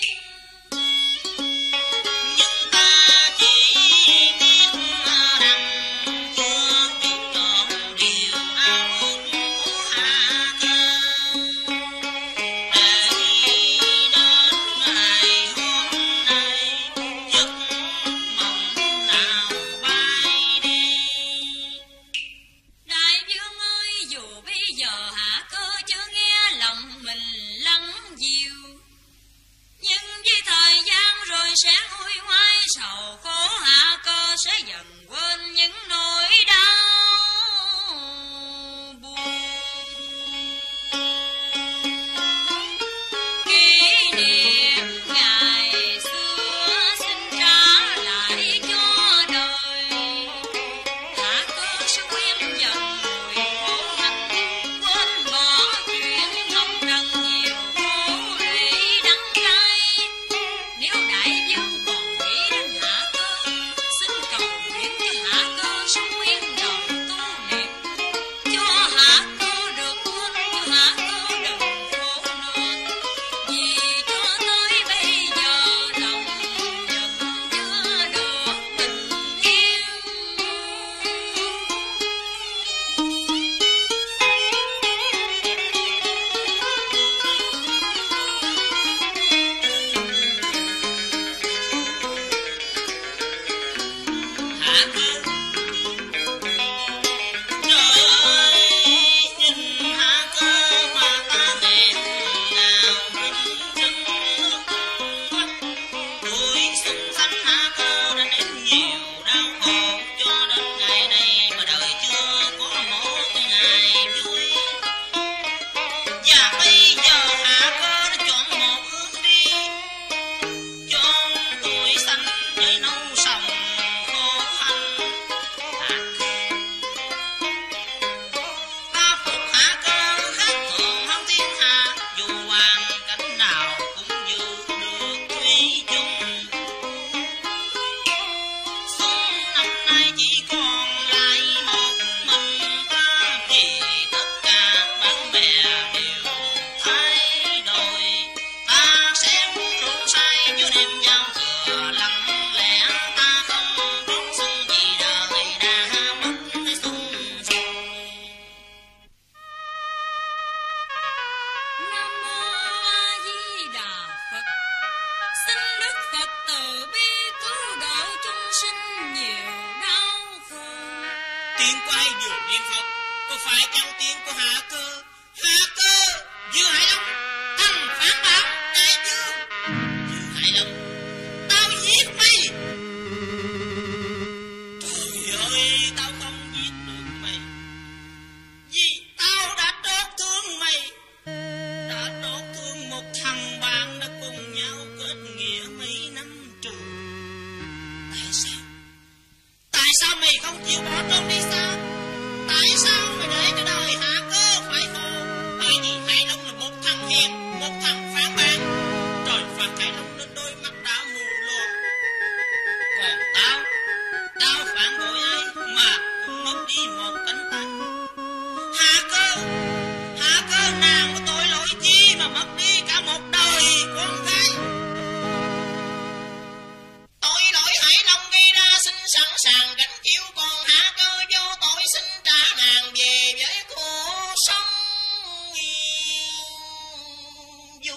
Nhưng ta chỉ biết rằng chưa biết trọn điều ao ước của Hà Cơ. Để đến ngày hôm nay, giấc mộng nào bay đi. Đại vương ơi, dù bây giờ Hạ Cơ chưa nghe lòng mình lắng dịu, nhưng với thời gian rồi sẽ nguôi ngoai sầu khổ. Hạ Cơ sẽ dần quên những nỗi đau buồn. Kỷ niệm ngày xưa xin trả lại cho đời. Hạ Cơ sẽ quên dần mùi khổ hạnh, quên bỏ chuyện hồng trần nhiều khổ lệ đắng cay. Nếu đại vương còn nghĩ đến Hạ Cơ, xin cầu nguyện cho Hạ Cơ sống yên lòng tu niệm, cho Hạ Cơ được quên, cho Hạ Cơ đừng khổ nữa. Vì cho tới bây giờ lòng vẫn chưa được bình yên. Hạ Cơ, trời ơi, nhìn Hạ Cơ mà ta nghẹn ngào rưng rưng nước mắt. Tuổi xuân xanh Hạ Cơ đã nếm nhiều đau khổ, cho đến ngày này mà đời chưa có một cái ngày vui. Và bây giờ Hạ Cơ đã chọn một hướng đi, chọn tuổi xanh với nâu sòng khổ hanh. Hạ Cơ, ta phục Hạ Cơ khác thường hơn thiên hạ, dù hoàn cảnh nào cũng giữ được thủy chung. Xuân năm nay chỉ còn lại một mình ta, vì tất cả bạn bè đều thay đổi. Ta sẽ uống rượu say giữa đêm giao thừa lặng lẽ, ta không đón xuân vì đời đã mất xuân rồi. Nam mô A Di Đà Phật. Xin Đức Phật từ bi cứu độ chúng sinh nhiều đau khổ. Tiếng của ai vừa niệm Phật, có phải chăng tiếng của Hạ Cơ? Hạ Cơ, Dương Hải Long, thằng phản bác đại vương. Dương Hải Long, Tao giết mày. trời ơi, tao không giết được mày, Vì tao đã đốt thương mày. đã đốt thương một thằng bạn đã cùng nhau kết nghĩa mấy năm trường. Tại sao? Tại sao mày không chịu bỏ trốn đi sao? Tại sao mày để cho đời Hạ Cơ phải khổ?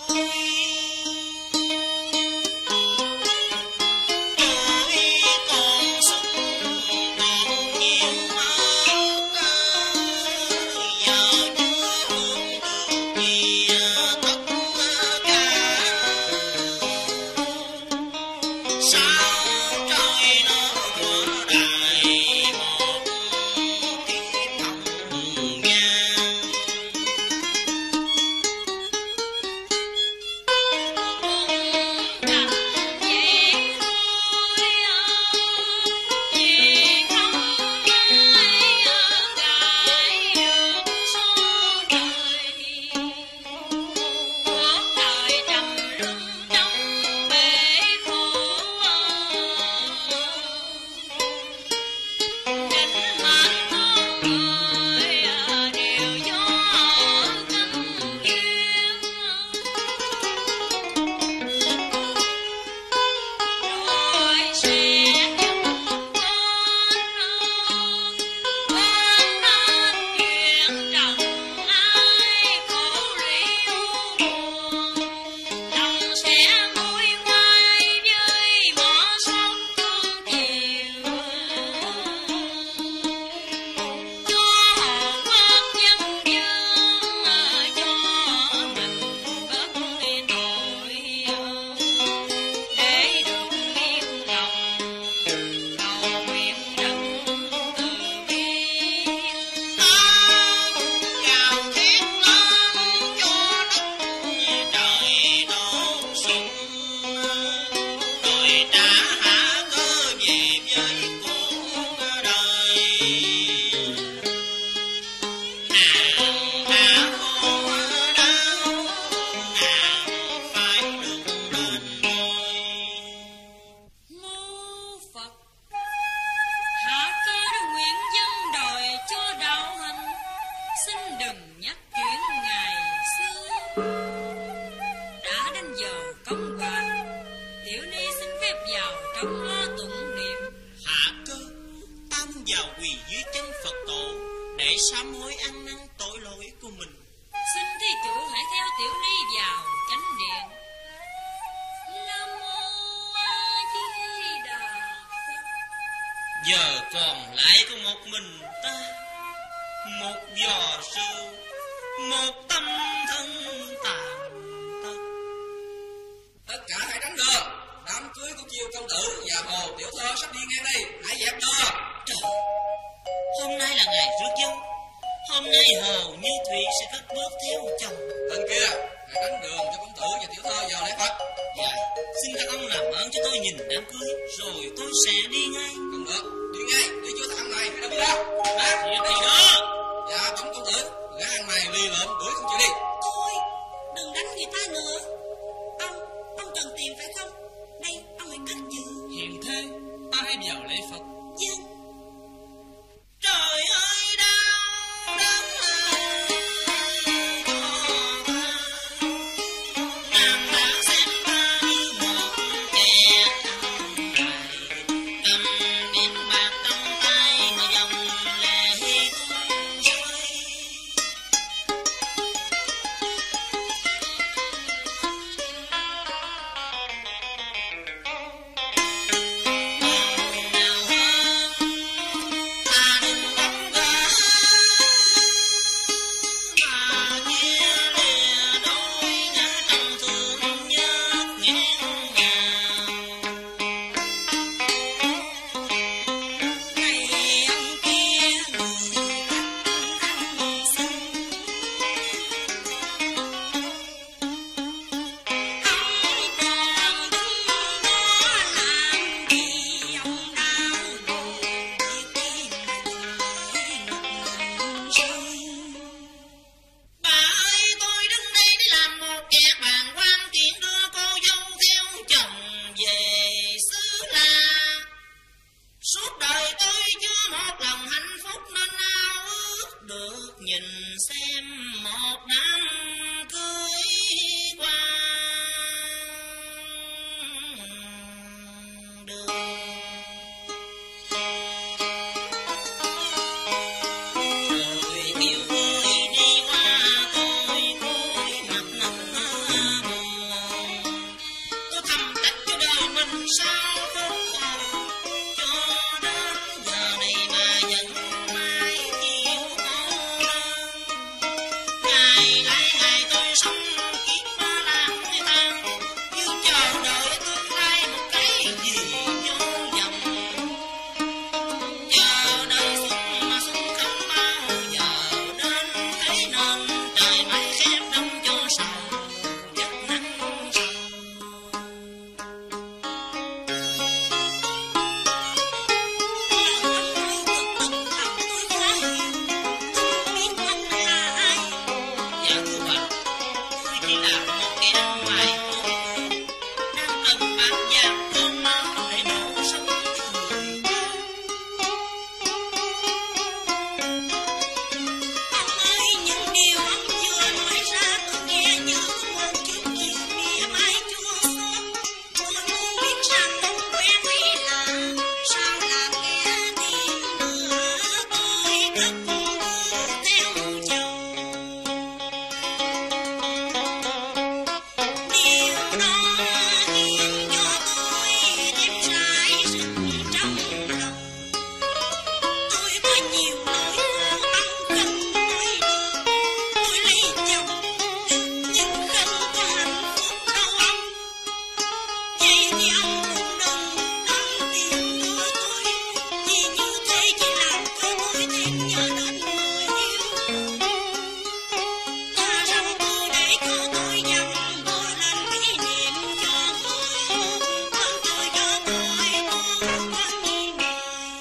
sám hối ăn năn tội lỗi của mình. Xin thí chủ hãy theo tiểu ni vào chánh điện. Nam mô A Di Đà. Giờ còn lại có một mình ta, một giò rượu, một tâm thân tàn tật. Tất cả hãy đánh cờ. Đám cưới của Chiêu công tử và Hồ tiểu thơ sắp đi ngang đây, hãy dẹp cờ. Trời, hôm nay là ngày rước dâu. Hôm nay Hồ Như Thủy sẽ cất bước theo chồng. Tên kia, hãy đánh đường cho công tử và tiểu thơ vào lễ Phật. Dạ, xin các ông làm ơn cho tôi nhìn đám cưới, rồi tôi sẽ đi ngay. Không được, đi ngay, đi chưa thằng này, hãy đâu đi đâu. Việc gì đó? Dạ, bẩm công tử, gã ăn mày lì lợm đuổi không chịu đi. Thôi, đừng đánh người ta nữa. Ông cần tiền phải không? Đây, ông hãy cất giữ. Hiền thế, ta hãy vào lễ Phật. Dân. Trời ơi đau đớn nàng đã xem ta như một kẻ thằng chỉ là một kẻ ngoài ô đang cần bán vàng cơm máu để đổ sống cho người. Ông ơi, những điều ông vừa nói ra tôi nghe như một chút chiều mía mai chua xót. Tôi muốn biết rằng ông quen hay lạ, sao làm kẻ điên nữa tôi cất bước theo chồng. Điều đó khiến cho tôi đêm dài sức trong lòng. Tôi có nhiều nỗi khổ ân cần nói được. Tôi lấy chồng được nhưng không có hạnh phúc đâu ông. Vậy thì ông cũng đừng đâm tiền nữa tôi, vì như thế chỉ làm cho tôi thêm nhớ đến người yêu. Thà rằng tôi để cho tôi dằn vội lên kỷ niệm cho người, hơn tôi cho tôi buông qua nghi ngờ.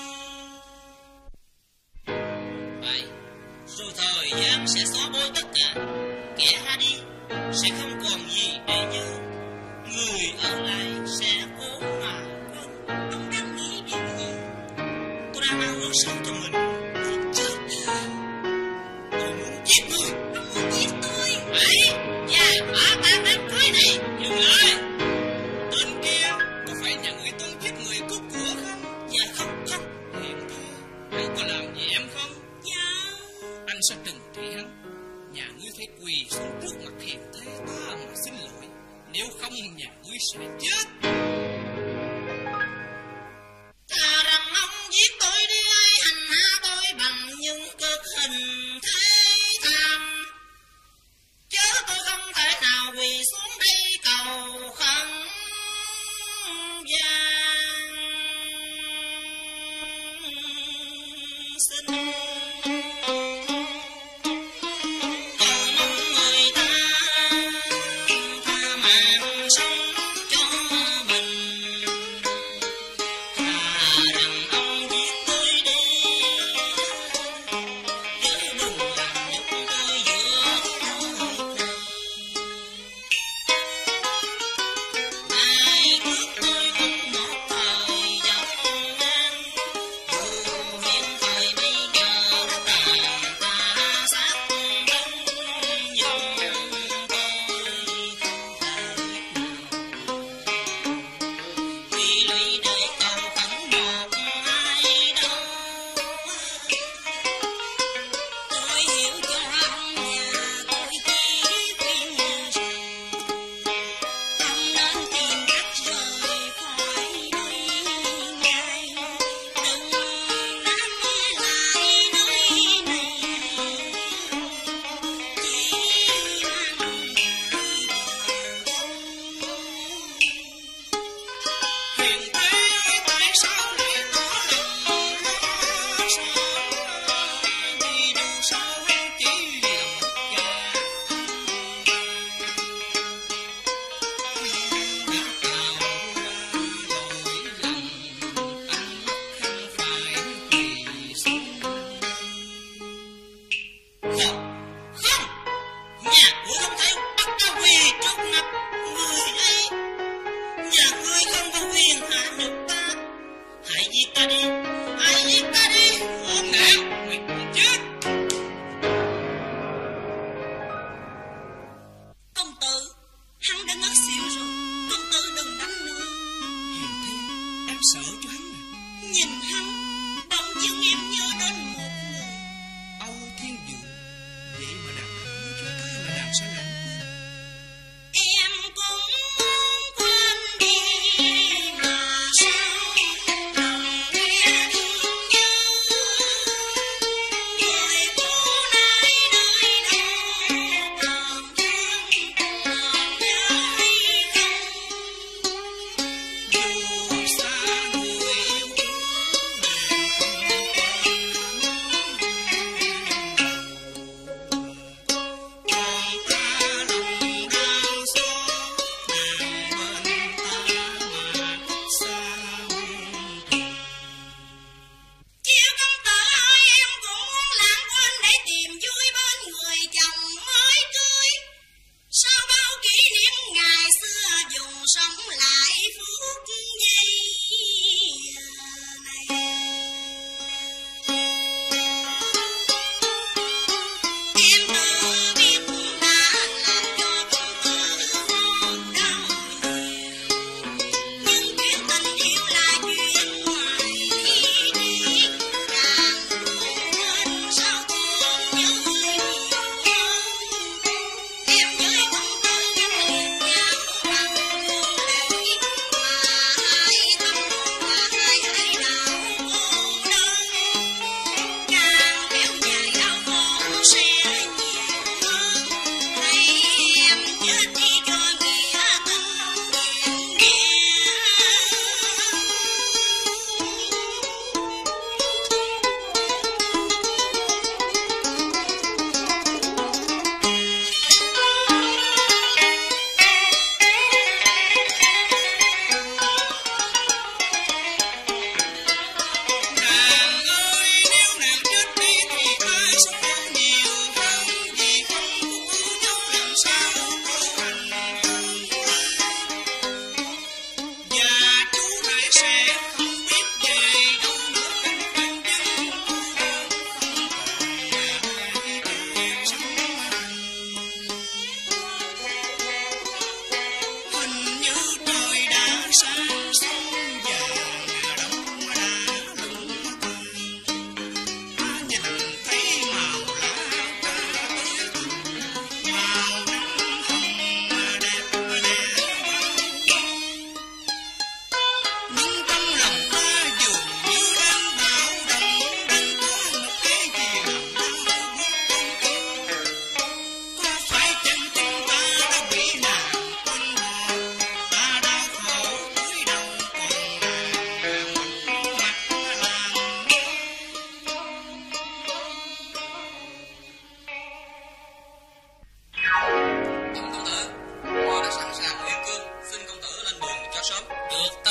Phải, rồi thời gian sẽ xóa bôi tất cả, kẻ ra đi sẽ không còn gì để nhớ, người ở lại sẽ cố mà quên. Ông đang nghĩ điều gì? Tôi đang ao ước sống cho mình, tôi chết. Tôi muốn giết người. Ông muốn giết tôi? Ấy, và phá tan đám cưới này. Dừng lại. Tên kia có phải nhà ngươi Tuấn giết người cướp của không? Dạ không, không. Hiện thế, hắn có làm gì em không? Dạ. Anh sẽ trừng trị hắn. Nhà ngươi phải quỳ xuống trước mặt hiện thế ta mà xin lỗi. Nếu không nhà ngươi sẽ chết. Thà rằng ông giết tôi đi ai hành hạ tôi bằng những cực hình thế tham. Chớ tôi không thể nào quỳ xuống đây cầu khẩn vang xin. Cầu mong người ta tha mạng sống cho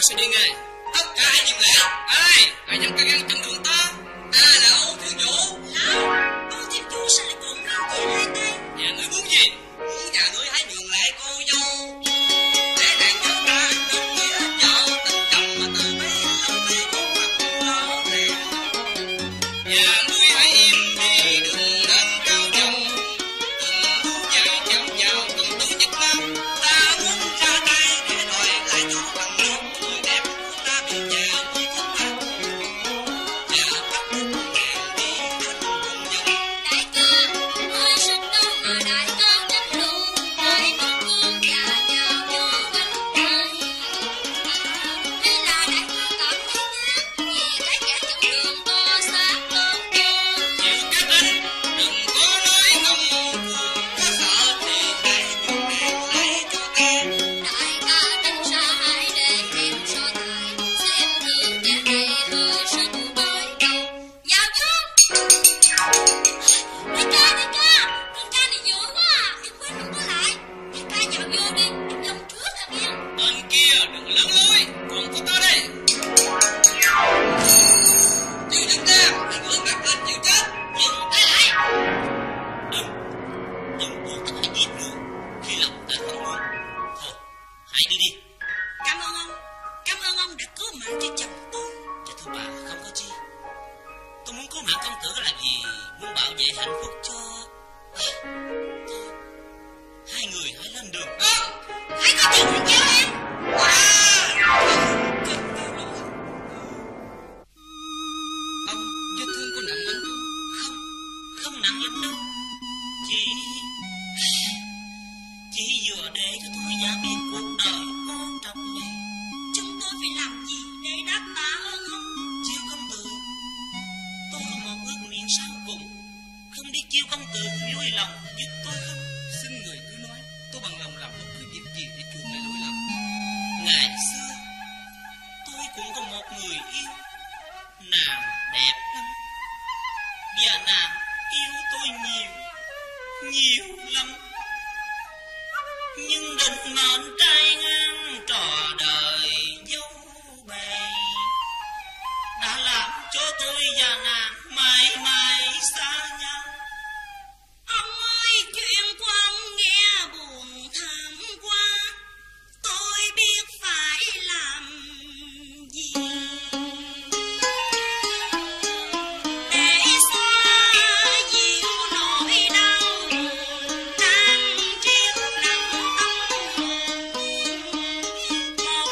sẽ đi ngay. Tất cả hãy dừng lại. Ai là dám can ngăn chặn đường ta? Ta là Âu Thiên Vũ. Lão, Âu Thiên Vũ sao lại còn mang về hai tay? Nhà ngươi muốn gì? Muốn nhà ngươi hãy nhường lại cô dâu. Để nàng nhớ ta nên nghĩa vợ tình chồng mà từ mấy năm nay con mặt lo rèn. Nhà ngươi hãy im đi đừng nên cao giọng. Đừng muốn chạy chậm vào công tử Nhật Nam. Ta muốn ra tay để đòi lại cho bằng nước người đẹp của ta bị nhà ngươi thất bại. Và bắt buộc nàng đi khắp cùng dân. Đại ca, ơi sức đâu mà đại ca đánh lũ, để con cương già nhào vô bánh tay. Hay là đại ca cảm thấy nhát vì cái kẻ chặn đường to xác tốt con. Chịu cái tin, đừng có nói ngông cuồng, có sợ thì hãy nhường nàng lại cho ta. Đại ca tránh xa hãy để em so tài, xem thử kẻ này hơi sức tới đâu. Vào thương! Đại ca này dữ quá à, em quên không có lại. Đại ca vào vô đi, em lông trước là nghe. Tên kia đừng lấn lối, còn có ta đây. Chịu đứng ra, hãy ngửa mặt lên chịu chết. Dừng tay lại. Đừng buộc ta phải giết ngươi khi lòng ta không muốn. Thôi, hãy đi đi. Cảm ơn ông đã cứu mạng cho chồng tôi. Dạ thưa bà, không có chi. Tôi muốn cứu mạng công tử là vì muốn bảo vệ hạnh phúc cho... Thôi, hai người hãy lên đường. Hãy có chuyện phải nhớ em. Ông vết thương có nặng lắm không? Không nặng lắm đâu. Chỉ vừa để cho tôi giả biết cuộc đời quan trọng này. Chúng tôi phải làm gì để đáp tạ ơn ông? Chiêu công tử, tôi có một ước nguyện sau cùng. Không biết chiêu công tử vui lòng giúp tôi không? Xin người cứ nói, tôi bằng lòng làm bất cứ việc gì để chuộc lại lỗi lầm. Ngày xưa tôi cũng có một người yêu. Nàng đẹp lắm. Và nàng yêu tôi nhiều lắm. Nhưng định mệnh trai ngang trò đời dấu bày đã làm cho tôi và nàng mãi mãi xa nhau. Ông ơi, chuyện của ông nghe buồn thảm quá. Tôi biết phải làm gì để xóa dịu nỗi đau đang treo nặng tâm hồn. Một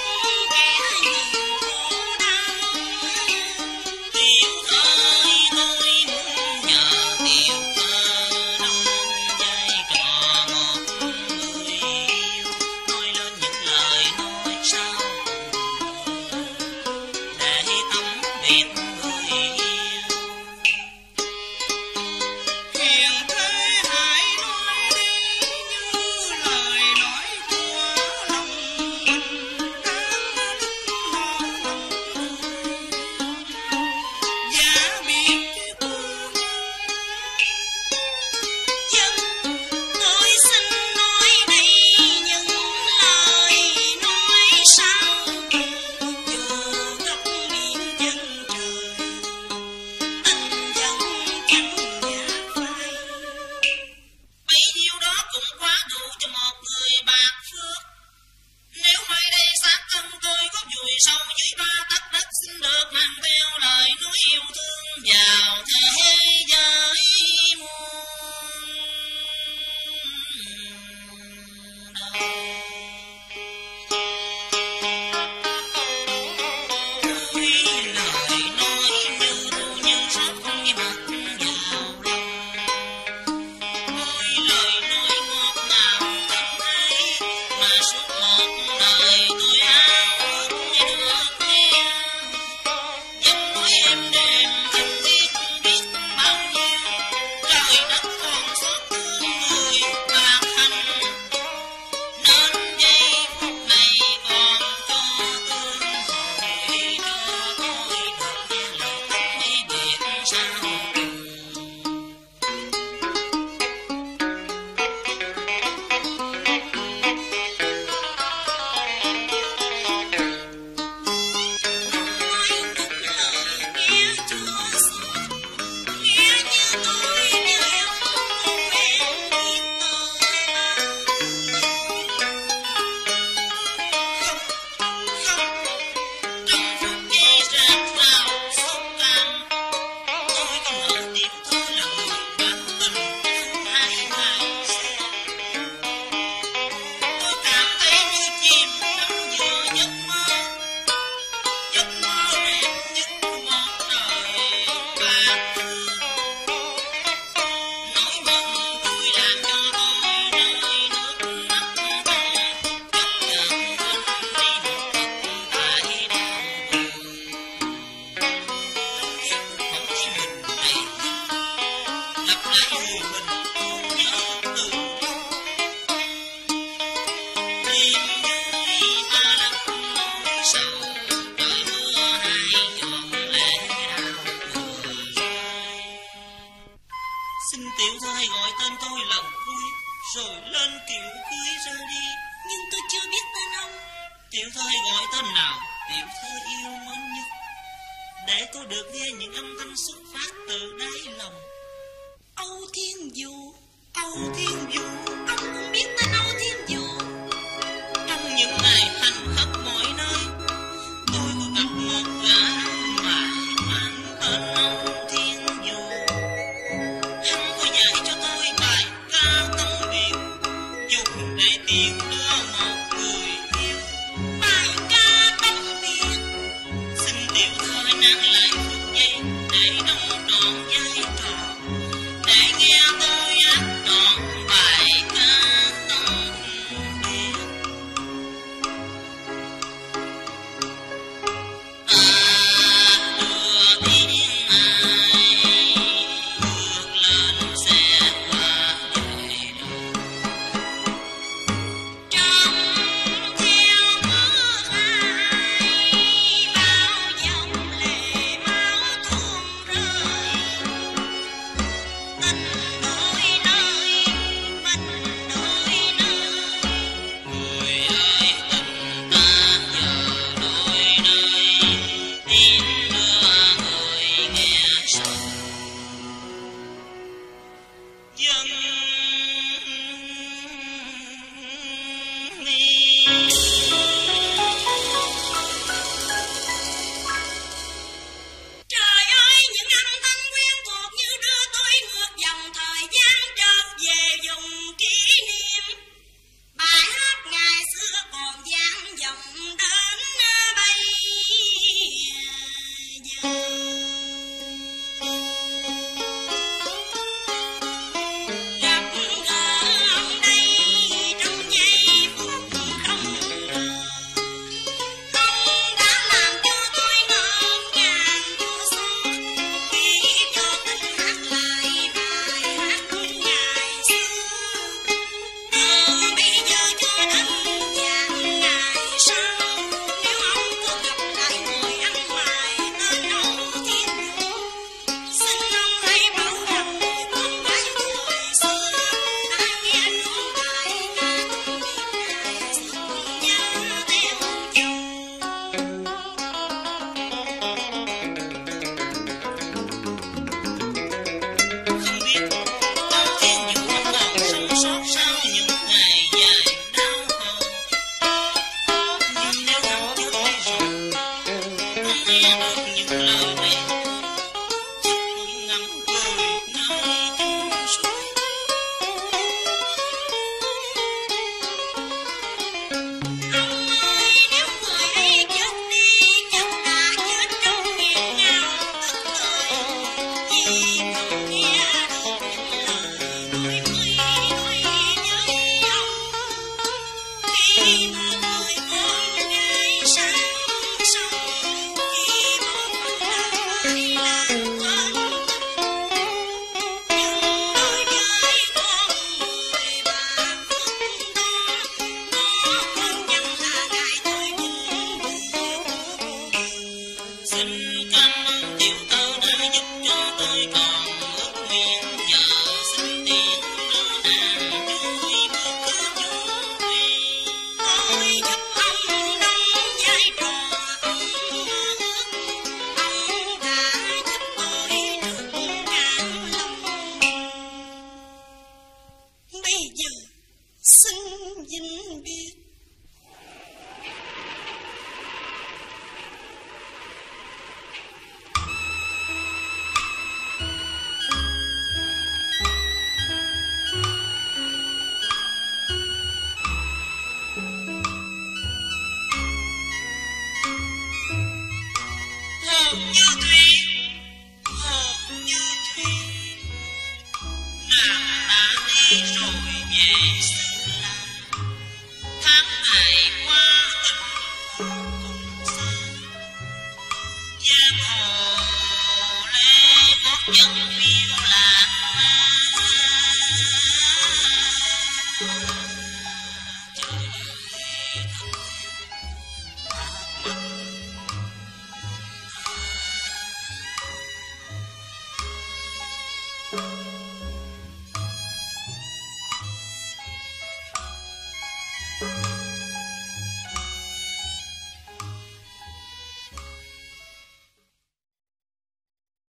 tiểu thơ yêu mến nhất, để cô được nghe những âm thanh xuất phát từ đáy lòng. Âu Thiên Dụ, Âu Thiên Dụ, ông cũng biết tên Âu Thiên Dụ. Trong những ngày hành khắp mọi nơi, tôi có gặp một gã mà mang tên Âu Thiên Dụ. Hắn có dạy cho tôi bài ca tông biệt, dùng để tiễn đưa một người yêu. Bài ca tông biệt, Xin tiểu thơ nán lại phút giây để đóng trọn vai trò, để nghe tôi hát trọn bài ca tông biệt. Đưa tiếng ai bước lên xe qua về đâu, trong theo bước ai, bao dòng lệ máu tuôn rơi. Tình đôi nơi, mình đôi nơi. người ơi tình ta giờ đôi nơi, tiếng đưa người nghe sầu dân mi. Trời ơi, những âm thanh quen thuộc như đưa tôi ngược dòng thời gian trở về vùng kỷ niệm. Bài hát ngày xưa còn vang vọng đến bây giờ. Gặp gỡ ông đây trong giây phút không ngờ, ông đã làm cho tôi ngỡ ngàng vô số khi cho tình hát lại bài hát ngày xưa. Từ bây giờ cho đến vạn ngày sau, nếu ông có gặp lại người ăn mày tên Âu Thiên Dụ, xin ông hãy bảo rằng con gái thời xưa đã nghe trọn bài ca tông biệt ngày xưa nhớ theo chồng. Không biết Âu Thiên Dụ còn sống sót sau những ngày dài đau khổ, nhưng nếu hắn chết đi rồi, không nghe được những lời này, chắc cũng ngắm cười nơi chung suối. Ông ơi, nếu người ấy chết đi, chắc đã chết trong nghẹn ngào tức thời, vì không nghe được những lời tôi mới nói với ông. Khi một người con gái sáng sâu, khi một phần đã phải làm quên tình, nhưng đối với con người bà phước đó, nó còn chẳng là ngày tôi buồn buồn. Xin cảm ơn tiểu thơ đã giúp cho tôi còn ước nguyện, giờ xin tiễn đưa nàng vui bước vui thuyền. Tôi giúp ông đóng vai trò ông ước, ông đã giúp tôi được cạn lòng. Bây giờ xin vĩnh biệt. Hồn như thủy, hồn như thủy, nàng đã đi rồi về xứ lạ. Tháng ngày qua tình cùng xa, giang hồ lê gót chân